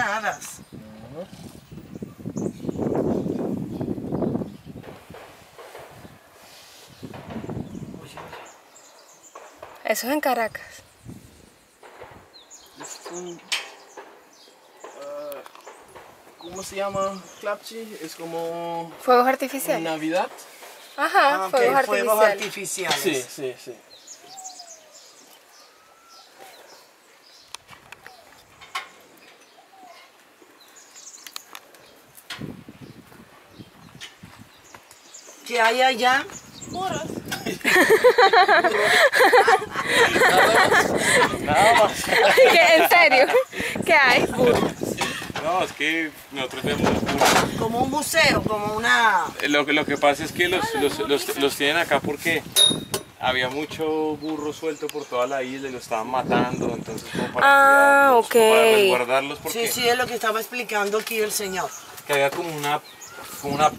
empanadas. Eso es en Caracas. Es un... ¿cómo se llama? Clapchi. Es como... ¿Fuegos artificiales? Navidad. Ajá, Ok, fuegos fuegos artificiales. artificiales. Sí, sí, sí. ¿Qué hay allá? Nada más. ¿Qué? ¿En serio? ¿Qué hay? No, es que nosotros vemos burros. Como un museo, como una... Lo que pasa es que los tienen acá porque había mucho burro suelto por toda la isla y lo estaban matando, entonces como para cuidarlos, ok. como para resguardarlos porque Sí, sí, es lo que estaba explicando aquí el señor. que había como una